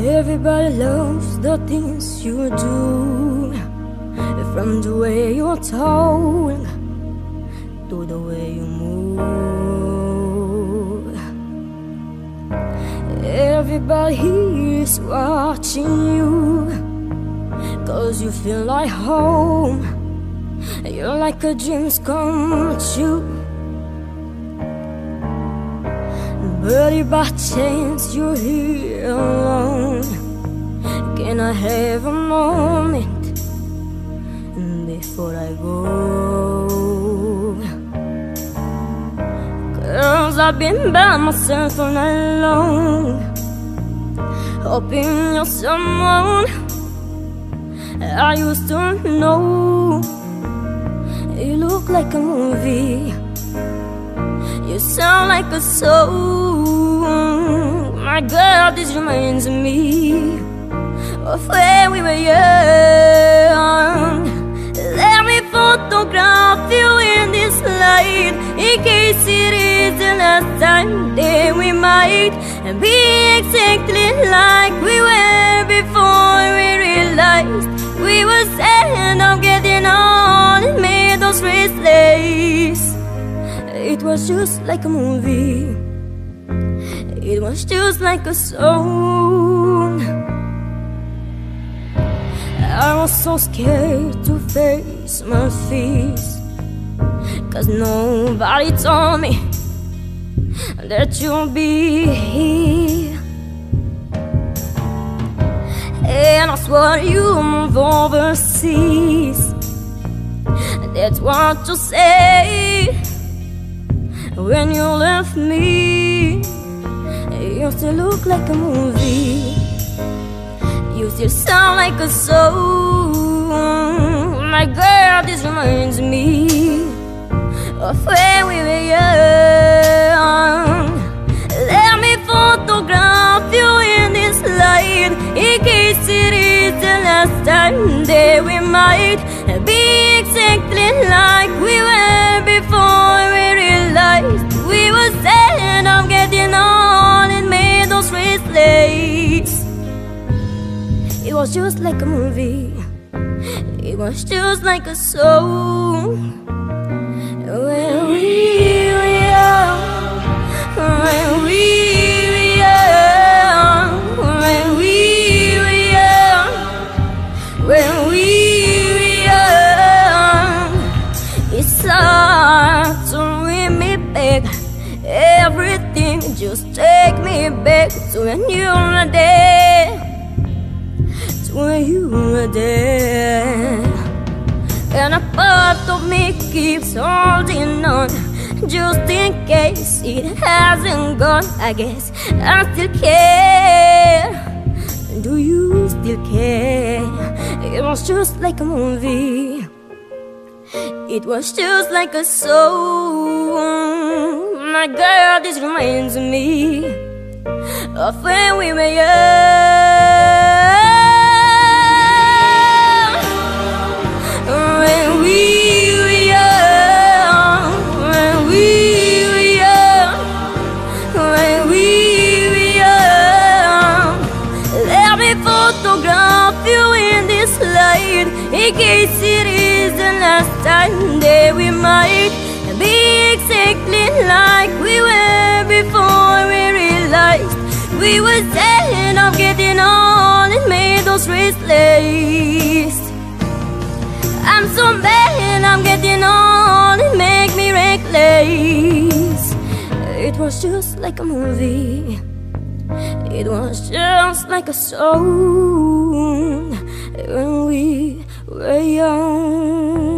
Everybody loves the things you do, from the way you're talking to the way you move. Everybody is watching you, 'cause you feel like home. You're like a dream's come true. But if by chance you're here alone, can I have a moment before I go? 'Cause I've been by myself all night long, hoping you're someone I used to know. You look like a movie, you sound like a song. My God, this reminds me of when we were young. Let me photograph you in this light, in case it is the last time that we might be exactly like we were before we realized we were sad of getting on and made those restless. It was just like a movie, it was just like a song. I was so scared to face my fears, 'cause nobody told me that you'll be here. And I swore you move overseas, that's what you say. When you left me, you still look like a movie, you still sound like a song. My girl, this reminds me of when we were young. Let me photograph you in this light, in case it is the last time that we might be exactly like we were before we realized we were sad of getting on and made those restless. It was just like a movie, it was just like a song. When we were young, when we were young, when we were young, when we were young. It's hard to bring me back, everything just take me back to when you were there, to when you were there. And a part of me keeps holding on, just in case it hasn't gone. I guess I still care. Do you still care? It was just like a movie, it was just like a song. My girl, this reminds me of when we were young. When we were young, when we were young, when we were young. Let me photograph you in this light, in case it is the last time that we might be exactly like we were before we realized we were sad of getting on and made those restless. I'm so bad, I'm getting on, it make me reckless. It was just like a movie, it was just like a song. When we were young.